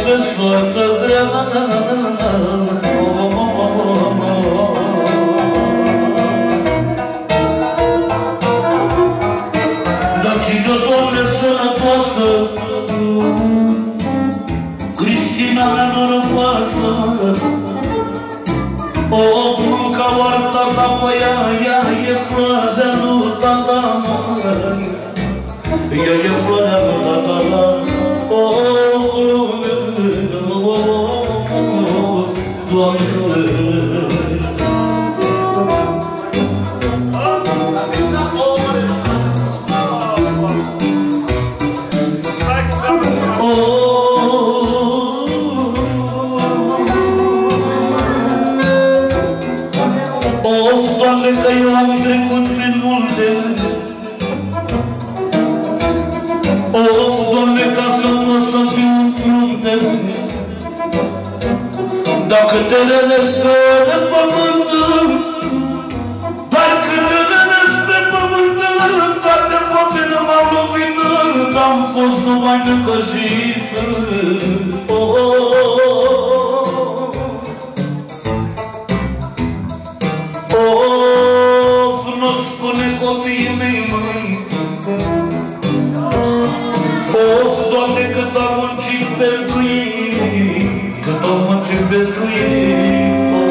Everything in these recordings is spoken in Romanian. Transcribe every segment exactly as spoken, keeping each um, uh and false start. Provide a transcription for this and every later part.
pe soartă grea. Dar ține-o, Doamne, sănătoasă, Cristina mea norocoasă. Of, mânca oar tata pe ea, ea e floarea lui tata, măi. Ea e floarea lui tata, of, lume, of, Doamne. Că eu am trecut prin multe. Of, Doamne, ca să pot să fiu în frunte. Dacă te relesc pe pământ, dar când te relesc pe pământ, toate faptele m-au lovit, am fost numai necăjit. Oh, oh, copiii mei, măi. Of, Doamne, cât am muncit pentru ei, cât am muncit pentru ei.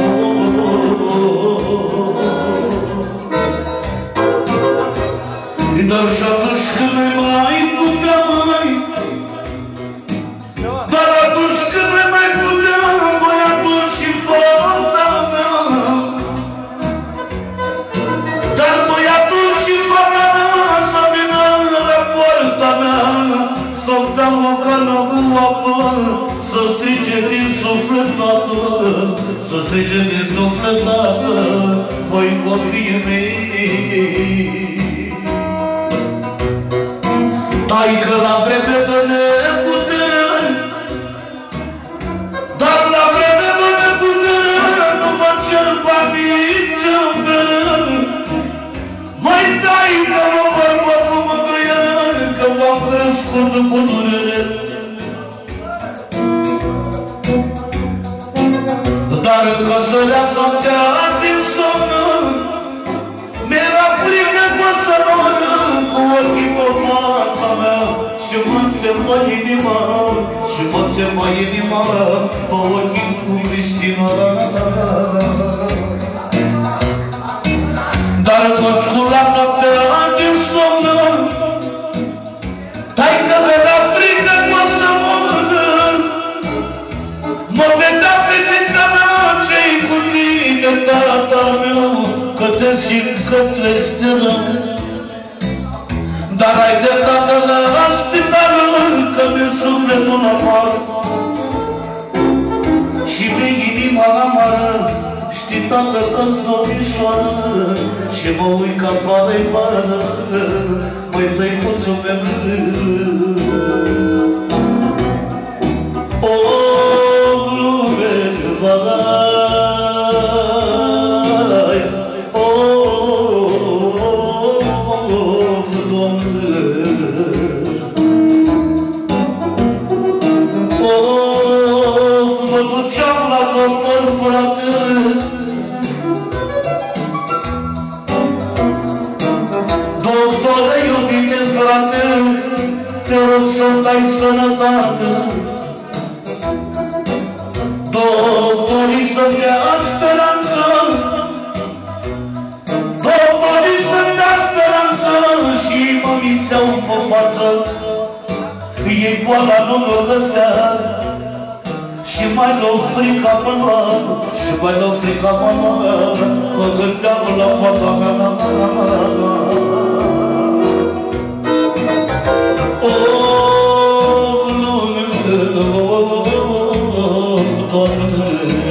Dar și atunci când nu mai putea, mai, dar atunci când nu mai putea, băiatul și fata mea, dar băiatul și fata mea să vină la poarta mea, să-mi dea o cană cu apă, să strige din suflet, tată, să strige din suflet, tată, voi copiii mei. Taică la vreme de neputere, dar la vreme de neputere nu mă cer bani nici în fel. Măi, taică, mă vorbă cu mângâiere, că v-am crescut cu durere. Dar încă sărea noaptea din somn, mi-era frică că o să rămână cu ochii pe fata mea. Și mă înțepă inima, și mă înțepă inima pe ochii cu Cristina. Dar că scula noaptea din somn, taică mi-era frică că o să rămână. Mă vedea fetița mea, ce-i cu tine, tatăl meu, că te simt că-ți este rău. Dar ai de tată la spital, că mi-e sufletul amar și mi-e inima amară. Știi, tată, că-s domnișoară și mă uit ca afară-i vară, măi, tăicuțul meu. O, lume, vai, doctore, iubite frate, te rog să-mi dai sănătate. Doctorii să-mi dea speranță, doctorii să-mi dea speranță, și mă mințeau pe față. Ei boala nu mă găsea, și mai l-o frica pe noapte, și mai l-o frica pe noapte, mă gândeam la fata mea. O, lume, Doamne,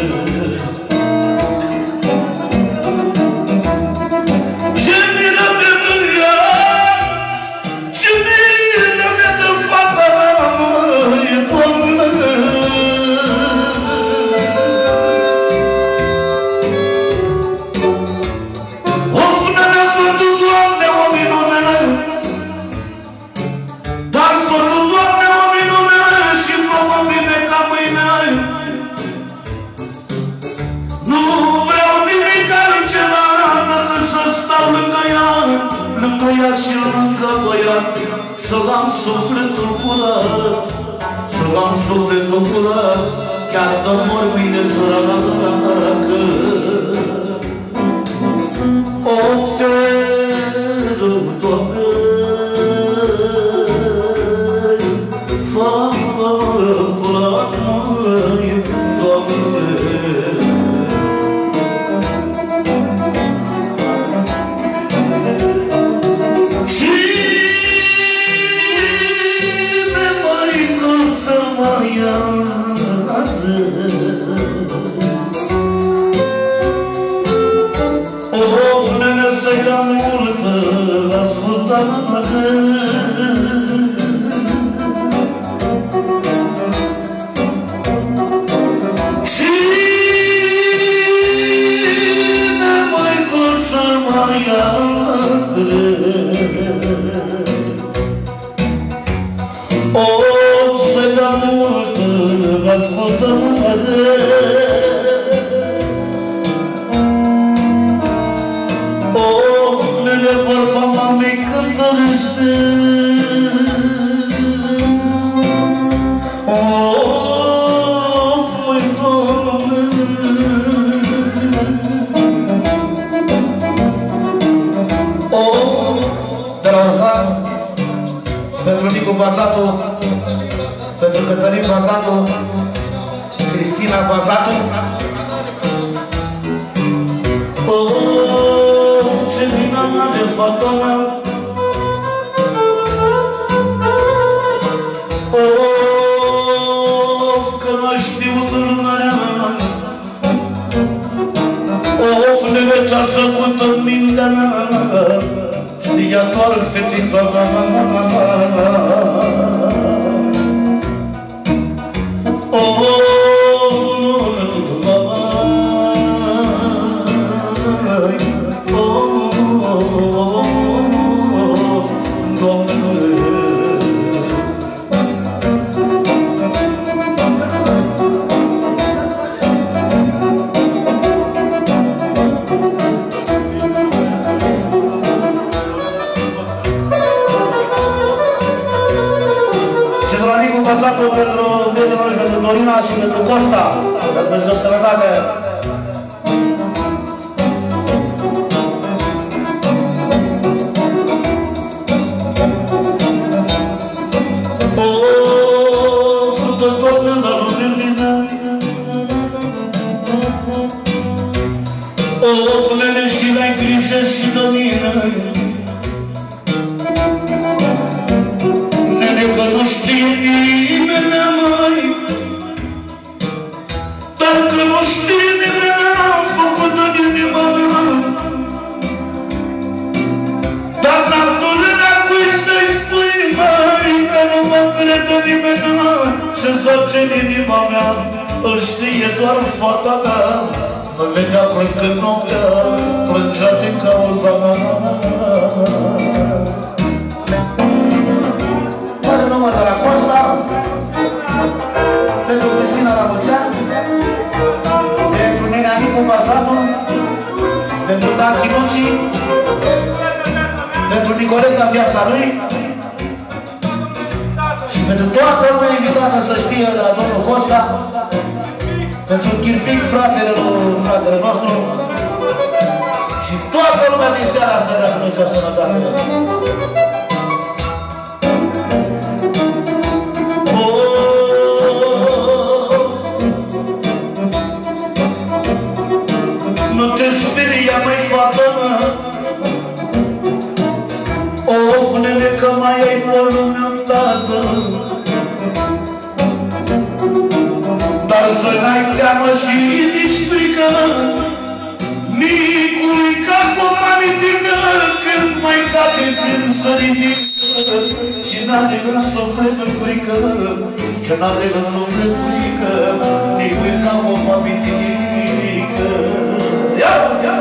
ce milă mi-e de ea, ce milă mi-e de fata mea, măi, Doamne. Of, ne-a făcut, Doamne, băiat și lângă băiat, să-l am sufletul curat, să-l am sufletul curat, chiar de mor mâine săracă. Of, te rog, Doamne, fă-mă plac, măi, Doamne. Of, nene, să-i la multă ascultare. Cine mai pot să mai adre? Of, să-i la multă ascultare. Vorba mamei cântărește. Of, măi, Doamne. Of, de la Orhan, pentru Nicu Bazatu, pentru Cătălin Bazatu, Cristina Bazatu. Ce bine are fata mea. Of, că n-a știut lumea. Of, nene, ce-a făcut în mintea mea. Știa doar fetița mea. Of, pentru prietenul și pentru Dorina și pentru Costa, pentru Dumnezeu sănătate. O, frută Doamne, la lume vine. O, nene, și n-ai grijă și de mine. Nene, că nu știe nimeni, mai. Dacă nu știe nimeni, am făcut în inima mea. Dar n-am durerea cui să-i spui, mai, că nu mă crede nimeni. Ce zace în inima mea, îl știe doar fata mea. Mă venea plângând noaptea, plângea din cauza mea. Mare număr de la Costa, pentru Cristina la mulți ani, pentru nenea Nicu Bazatu, pentru Dan Chinuci, pentru Nicoleta viața lui și pentru toată lumea invitată să știe la domnul Costa, pentru Chirpic, fratele, fratele nostru și toată lumea din seara asta de la Dumnezeu sănătate. Nu te speria, măi, fată mă. Of, nene, că mai ai bolul meu, tată. Dar să n-ai teamă și nici frică. Nicului capul mă ridică, când mai cade când să ridică. Și n-are în suflet frică, ce n-are în suflet frică, nicului capul mă ridică. Ia, ia!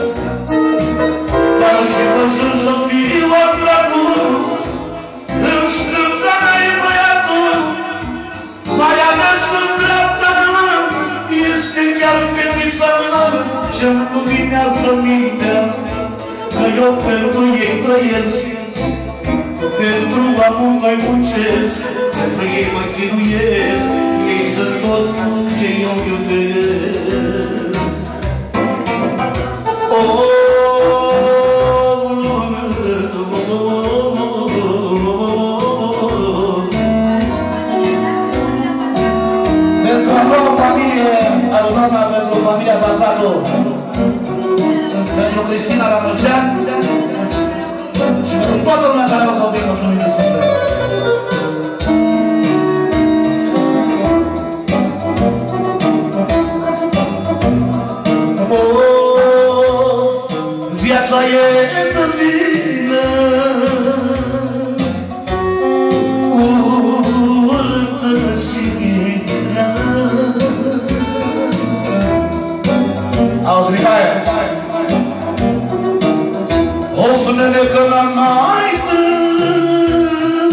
Dar și mă jur să fiu al dragul, în strânza mea e băiatul, mai ales în dreapta mea, este chiar fetița mea, ce-mi luminează mintea, că eu pentru ei trăiesc, pentru amândoi muncesc, pentru ei mă chinuiesc, ei sunt tot ce eu iubesc. Oh, pentru a noua familie adunată, pentru familia Basatu, pentru Cristina la mulți ani și pentru toată lumea care au copii, mulțumim de suflet. Viața e de vină, urâtă și grea. Auzi, Mihaie! Ofnele că n-am mai trăit,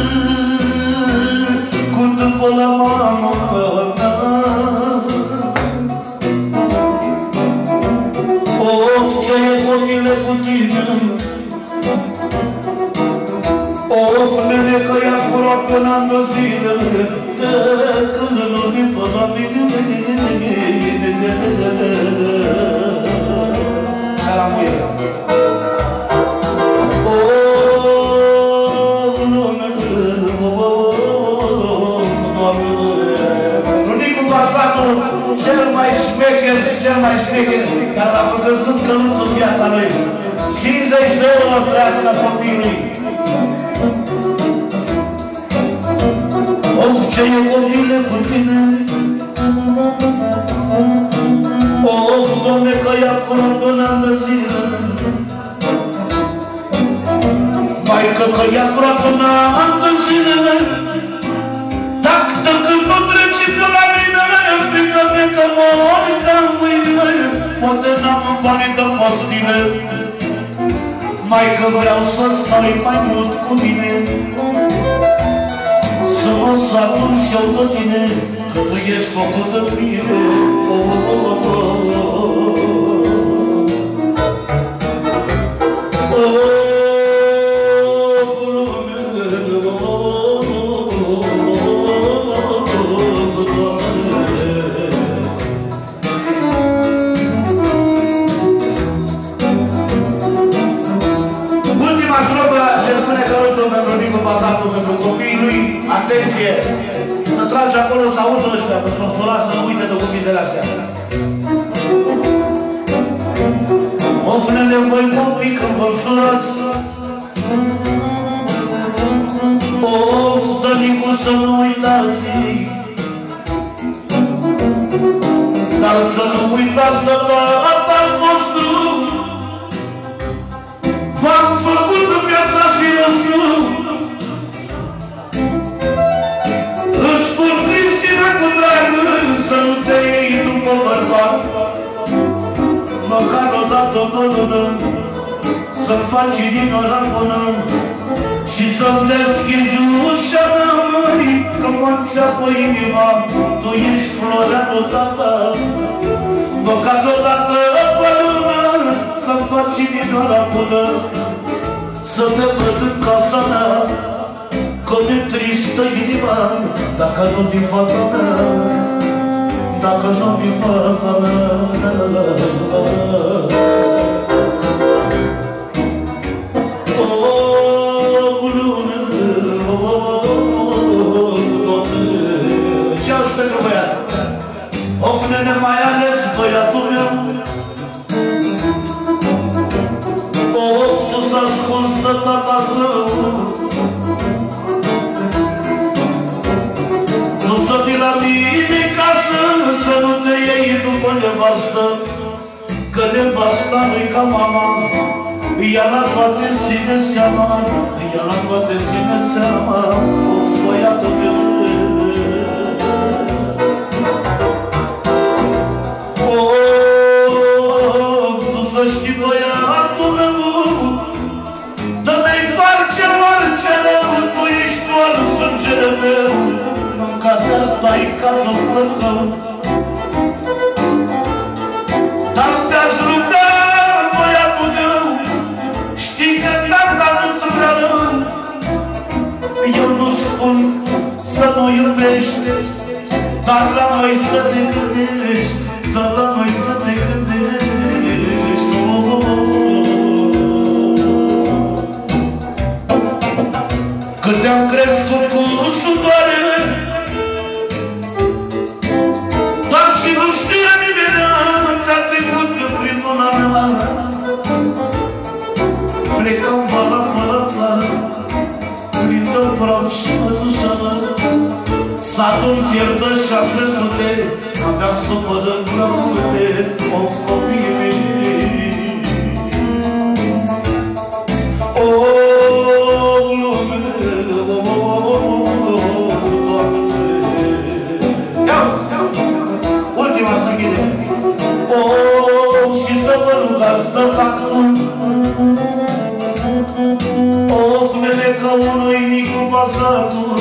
cu după la mama mea. Of, ce e copile cu tine, of, nene, că e aproape n-am de zile, de când nu vin pe la mine. Caramuie! Cel mai șmecher și cel mai șmecher care l-a făcăzut căluț în viața lui. cincizeci de euro trăiască copilului. Of, ce e copile cu tine, of, Doamne, că e acolo până de zile. Maică, că e aproape până de zile. Dacă când nu treci pe la mine, frică-mi că mori ca mâine, poate n-am banii de pastile. Maică, vreau să stai mai mult cu mine, să mă satur și eu de tine, că tu ești făcut de mine. Oh, oh, oh, oh. Pentru copiii lui, atenție! Să tragi acolo să audă ăștia, că s-o sura să nu uite de cuvintele astea. Ofnele, voi copii când vă surați, of, dănicu, să nu uitați, dar să nu uitați de tatăl vostru. V-am făcut în viața și răstiu. Îți spun, Cristina, cu dragă, să nu te iei după bărbat, măcar odată pe lună, să-mi faci inima bună și să-mi deschizi ușa mea, măi, că mă-ți apă inima, tu ești florea totată. Măcar odată pe lună, să-mi faci inima bună, să te văd în casa mea, că mi-e tristă inima, dacă nu vii fata mea, dacă nu vii fata mea. Oh, lună, oh, Doamne, ce-aș pentru băiat? Of, nene, mai ales băiatul meu, of, tu s-a ascuns de tata tău, nu să vii la mine casă, să nu te iei după nevastă, că nevasta nu-i ca mama, ea la toate ține seama, ea la toate ține seama, of, băiatul meu. Of, tu să știi, băiatul meu, dă-mi-ai face orice rău, tu ești doar sângele meu, mânca-te-ar taica de frăcău. Dar te-aș ruga, băiatul meu, Eu nu spun să nu iubești, dar la noi să te gândești, dar la noi să te gândești. Oh, oh, oh. Când te-am crescut cu sudoare, dar și nu știa nimeni ce-a trecut prin mâna mea. Plecam vara fără țară, plin-o praf și mătușală. Satul fiertă șase sute, aveam supărând prea multe, of copiii mei. O, lume, o, iau, ultima să închide. O, și să vă rugați de tactul. Of, mele, că unui micu pasatul.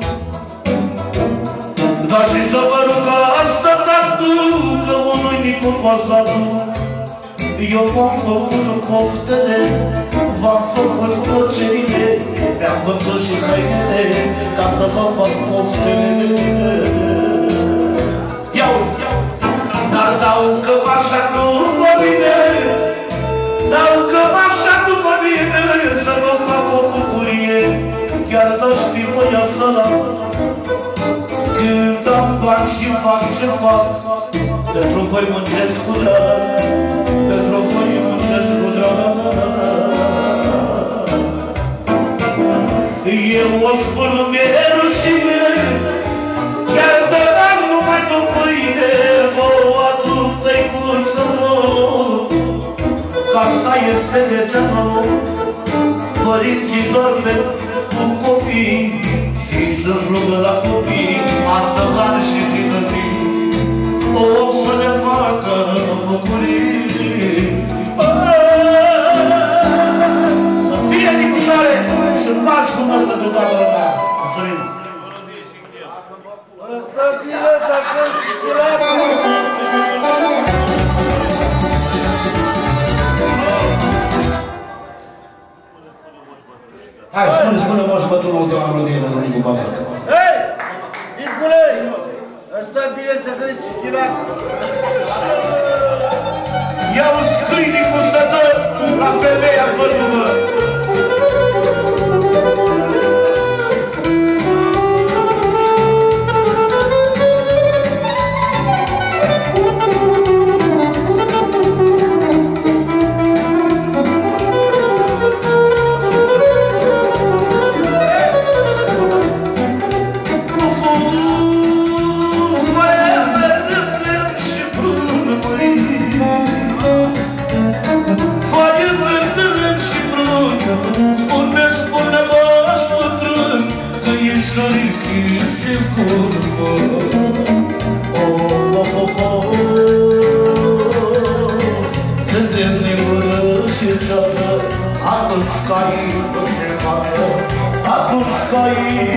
Dar și să vă rugați de tactul, că unui micu pasatul. Eu v-am făcut poftele, v-am făcut plăcerile, mi-am făcut și hainele, ca să vă fac poftele. Iauzi, dar dau că așa nu vă vine, dau că așa nu vă vine, să vă fac o bucurie, chiar dați știi voia să-la. Când am bani și fac ce fac, pentru voi muncesc cu drag, pentru voi muncesc cu drag. Eu o spun, nu-mi-e rușine, chiar de an nu mai duc pâine, vouă aduc tăicuță nouă, că asta este legea nouă. Părinții dorm cu copii, și să slugă la copii, altă ani și zi de zi, o să ne facă bucurii. Să fie Nicușoare și marș cu măstă de toată lumea. Mulțumim! Ăsta bine s-a constiturat! Hai, spune, spune Moș Bătrânul ultima melodie de Nicu Pasat. Hei! Nicule! Ăsta bine s-a constiturat! Ia-uzi câinii cu sătă la femeia văduvă. Atunci ca ei